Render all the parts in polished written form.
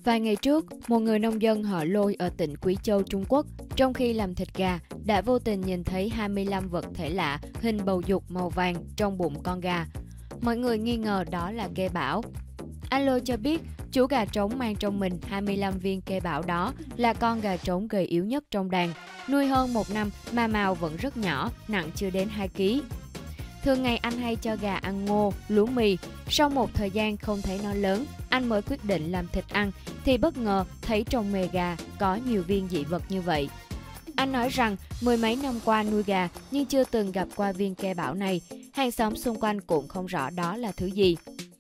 Vài ngày trước, một người nông dân họ Lôi ở tỉnh Quý Châu, Trung Quốc, trong khi làm thịt gà, đã vô tình nhìn thấy 25 vật thể lạ hình bầu dục màu vàng trong bụng con gà. Mọi người nghi ngờ đó là kê bảo. Anh Lôi cho biết, chú gà trống mang trong mình 25 viên kê bảo đó là con gà trống gầy yếu nhất trong đàn. Nuôi hơn 1 năm mà mào vẫn rất nhỏ, nặng chưa đến 2 kg. Thường ngày anh hay cho gà ăn ngô, lúa mì. Sau một thời gian không thấy nó lớn, anh mới quyết định làm thịt ăn, thì bất ngờ thấy trong mề gà có nhiều viên dị vật như vậy. Anh nói rằng mười mấy năm qua nuôi gà nhưng chưa từng gặp qua viên kê bảo này, hàng xóm xung quanh cũng không rõ đó là thứ gì.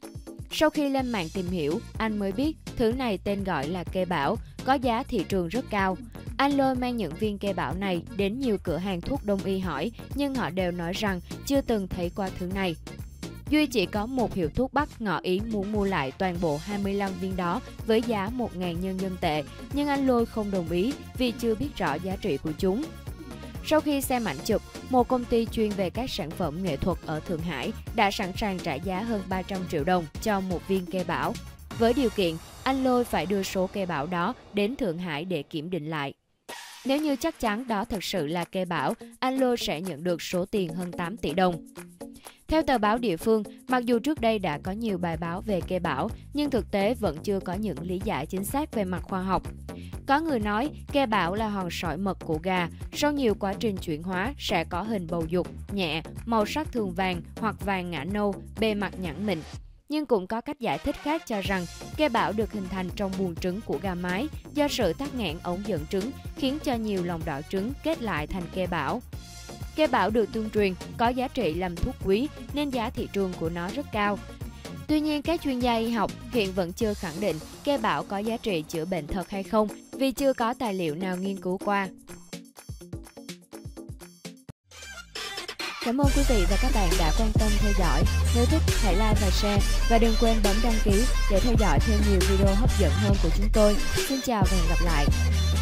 Sau khi lên mạng tìm hiểu, anh mới biết thứ này tên gọi là kê bảo, có giá thị trường rất cao. Anh Lôi mang những viên kê bảo này đến nhiều cửa hàng thuốc đông y hỏi, nhưng họ đều nói rằng chưa từng thấy qua thứ này. Duy chỉ có một hiệu thuốc Bắc ngỏ ý muốn mua lại toàn bộ 25 viên đó với giá 1.000 nhân dân tệ, nhưng anh Lôi không đồng ý vì chưa biết rõ giá trị của chúng. Sau khi xem ảnh chụp, một công ty chuyên về các sản phẩm nghệ thuật ở Thượng Hải đã sẵn sàng trả giá hơn 300 triệu đồng cho một viên kê bảo. Với điều kiện, anh Lôi phải đưa số kê bảo đó đến Thượng Hải để kiểm định lại. Nếu như chắc chắn đó thực sự là kê bảo, anh Lôi sẽ nhận được số tiền hơn 8 tỷ đồng. Theo tờ báo địa phương, mặc dù trước đây đã có nhiều bài báo về kê bảo, nhưng thực tế vẫn chưa có những lý giải chính xác về mặt khoa học. Có người nói kê bảo là hòn sỏi mật của gà, sau nhiều quá trình chuyển hóa sẽ có hình bầu dục, nhẹ, màu sắc thường vàng hoặc vàng ngã nâu, bề mặt nhẵn mịn. Nhưng cũng có cách giải thích khác cho rằng kê bảo được hình thành trong buồng trứng của gà mái do sự tắc nghẽn ống dẫn trứng khiến cho nhiều lòng đỏ trứng kết lại thành kê bảo. Kê bảo được tương truyền có giá trị làm thuốc quý nên giá thị trường của nó rất cao. Tuy nhiên, các chuyên gia y học hiện vẫn chưa khẳng định kê bảo có giá trị chữa bệnh thật hay không vì chưa có tài liệu nào nghiên cứu qua. Cảm ơn quý vị và các bạn đã quan tâm theo dõi. Nếu thích, hãy like và share và đừng quên bấm đăng ký để theo dõi thêm nhiều video hấp dẫn hơn của chúng tôi. Xin chào và hẹn gặp lại!